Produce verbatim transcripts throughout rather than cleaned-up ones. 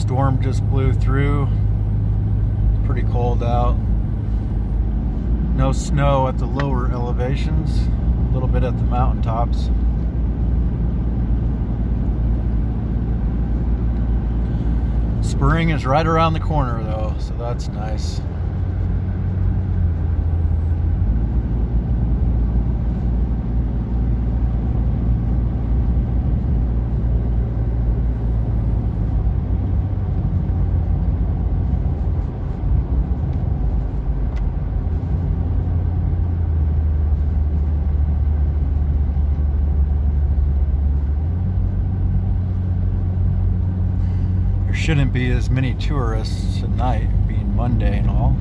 Storm just blew through. Pretty cold out. No snow at the lower elevations, a little bit at the mountaintops. Spring is right around the corner though, so that's nice. Shouldn't be as many tourists tonight, being Monday and all.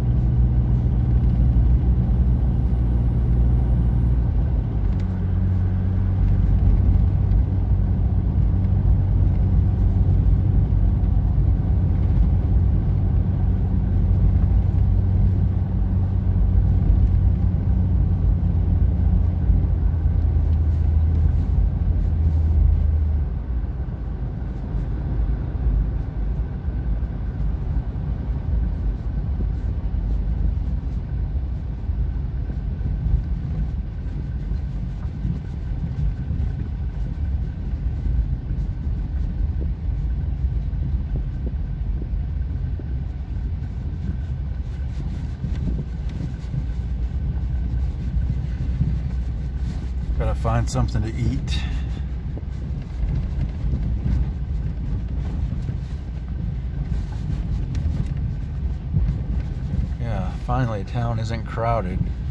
Gotta find something to eat. Yeah, finally town isn't crowded.